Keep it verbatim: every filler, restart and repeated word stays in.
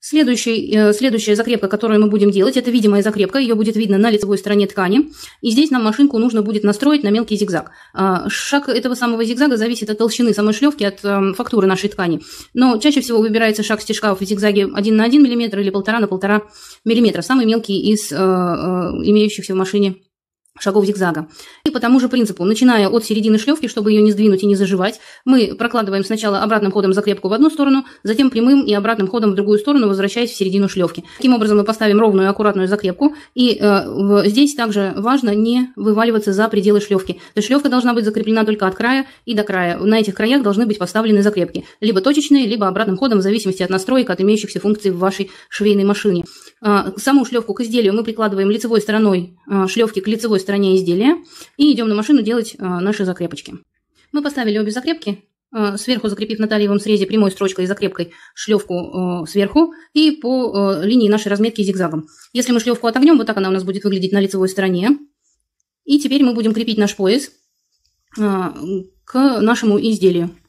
Следующий, следующая закрепка, которую мы будем делать, это видимая закрепка. Ее будет видно на лицевой стороне ткани. И здесь нам машинку нужно будет настроить на мелкий зигзаг. Шаг этого самого зигзага зависит от толщины самой шлевки, от фактуры нашей ткани. Но чаще всего выбирается шаг стежка в зигзаге один на один миллиметр или полтора на полтора миллиметра. Самый мелкий из имеющихся в машине шагов зигзага. И по тому же принципу, начиная от середины шлевки, чтобы ее не сдвинуть и не заживать, мы прокладываем сначала обратным ходом закрепку в одну сторону, затем прямым и обратным ходом в другую сторону, возвращаясь в середину шлевки. Таким образом мы поставим ровную и аккуратную закрепку. И э, здесь также важно не вываливаться за пределы шлевки. То есть шлевка должна быть закреплена только от края и до края. На этих краях должны быть поставлены закрепки. Либо точечные, либо обратным ходом, в зависимости от настроек, от имеющихся функций в вашей швейной машине. Э, саму шлевку к изделию мы прикладываем лицевой стороной э, шлевки к лицевой стороне изделия и идем на машину делать а, наши закрепочки. Мы поставили обе закрепки, а, сверху закрепив на талиевом срезе прямой строчкой и закрепкой шлевку а, сверху и по а, линии нашей разметки зигзагом. Если мы шлевку отогнем, вот так она у нас будет выглядеть на лицевой стороне. И теперь мы будем крепить наш пояс а, к нашему изделию.